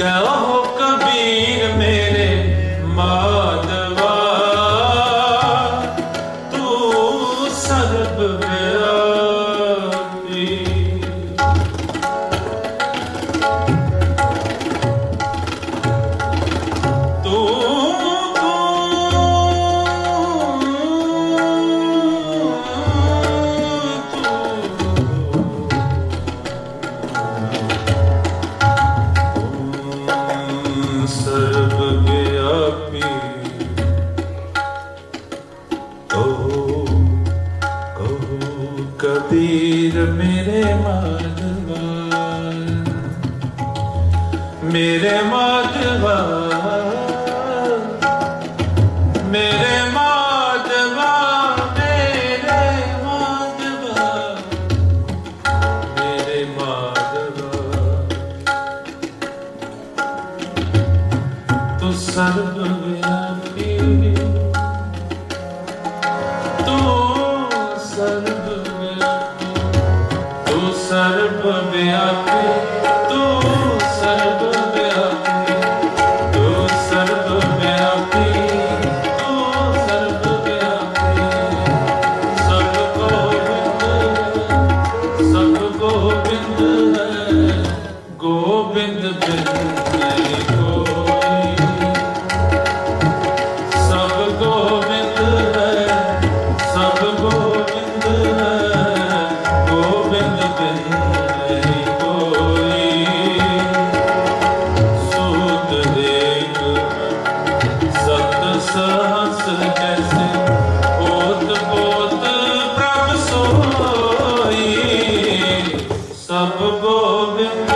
कहो कबीर मेरे माधवा तू सर्वव्यापी। तू सर्वव्यापी। कहो कबीर मेरे माधवा मेरे माधवा मेरे माधवा मेरे माधवा मेरे माधवा तू सर्वव्यापी। तू सर्वव्यापी। तू सर्वव्यापी। तू सर्वव्यापी। तू सर्वव्यापी। तू सर्वव्यापी। सब गोविंद है गोविंद बिन नहीं कोई। सब गोविंद है गोविंद बिन नहीं कोई। सूत एक सत सहस जैसे ओत पोत प्रभ सोई। सब गोविंद